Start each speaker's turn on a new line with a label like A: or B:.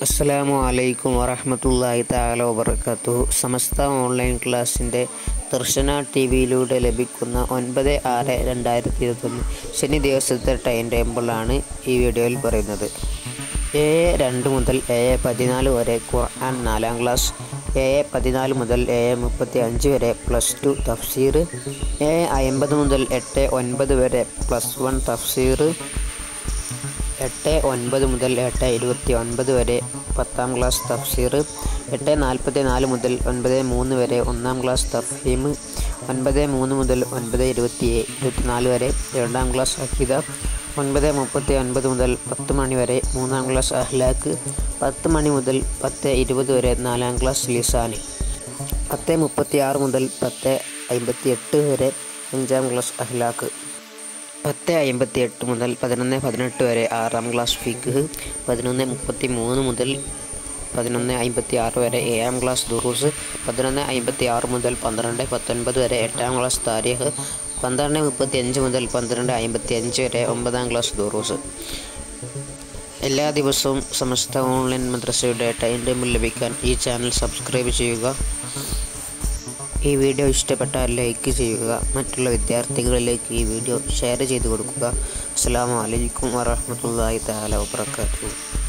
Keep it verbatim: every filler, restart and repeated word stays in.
A: അസ്സലാമു അലൈക്കും വറഹ്മത്തുള്ളാഹി തആല വബറകാതുഹു. സമസ്ത ഓൺലൈൻ ക്ലാസ്സിൻ്റെ ദർശന ടി വിയിലൂടെ ലഭിക്കുന്ന ഒൻപത് ആറ് രണ്ടായിരത്തി ഇരുപത്തൊന്ന് ശനി ദിവസത്തെ ടൈം ടേബിളാണ് ഈ വീഡിയോയിൽ പറയുന്നത്. ഏഴ് രണ്ട് മുതൽ ഏഴ് പതിനാല് വരെ ഖുർആൻ നാലാം ക്ലാസ്, ഏഴ് പതിനാല് മുതൽ ഏഴ് മുപ്പത്തി അഞ്ച് വരെ പ്ലസ് ടു തഫ്സീർ, ഏഴ് അമ്പത് മുതൽ എട്ട് ഒൻപത് വരെ പ്ലസ് വൺ തഫ്സീർ, എട്ട് ഒൻപത് മുതൽ എട്ട് ഇരുപത്തി ഒൻപത് വരെ പത്താം ക്ലാസ് തഫ്സീർ, എട്ട് നാൽപ്പത്തി നാല് മുതൽ ഒൻപത് മൂന്ന് വരെ ഒന്നാം ക്ലാസ് തഫ്ഹീം, ഒൻപത് മൂന്ന് മുതൽ ഒൻപത് ഇരുപത്തി ഇരുപത്തിനാല് വരെ രണ്ടാം ക്ലാസ് അഖീദ, ഒൻപത് മുപ്പത്തി ഒൻപത് മുതൽ പത്ത് മണി വരെ മൂന്നാം ക്ലാസ് അഹ്ലാഖ്, പത്ത് മണി മുതൽ പത്ത് ഇരുപത് വരെ നാലാം ക്ലാസ് ലിസാന്, പത്ത് മുപ്പത്തി ആറ് മുതൽ പത്ത് അമ്പത്തി എട്ട് വരെ അഞ്ചാം ക്ലാസ് അഹ്ലാഖ്, പത്ത് അമ്പത്തി എട്ട് മുതൽ പതിനൊന്ന് പതിനെട്ട് വരെ ആറാം ക്ലാസ് ഫിഖ്, പതിനൊന്ന് മുപ്പത്തി മൂന്ന് മുതൽ പതിനൊന്ന് അമ്പത്തി ആറ് വരെ ഏഴാം ക്ലാസ് ദുറൂസ്, പതിനൊന്ന് അമ്പത്തി ആറ് മുതൽ പന്ത്രണ്ട് പത്തൊൻപത് വരെ എട്ടാം ക്ലാസ് താരീഖ്, പന്ത്രണ്ട് മുപ്പത്തി അഞ്ച് മുതൽ പന്ത്രണ്ട് അമ്പത്തി അഞ്ച് വരെ ഒമ്പതാം ക്ലാസ് ദുറൂസ്. എല്ലാ ദിവസവും സമസ്ത ഓൺലൈൻ മദ്രസയുടെ ടൈം ടേബിൾ ലഭിക്കാൻ ഈ ചാനൽ സബ്സ്ക്രൈബ് ചെയ്യുക. ഈ വീഡിയോ ഇഷ്ടപ്പെട്ടാൽ ലൈക്ക് ചെയ്യുക. മറ്റുള്ള വിദ്യാർത്ഥികളിലേക്ക് ഈ വീഡിയോ ഷെയർ ചെയ്ത് കൊടുക്കുക. അസ്സലാമു അലൈക്കും വറഹ്മത്തുള്ളാഹി തആല വബറകാതുഹു.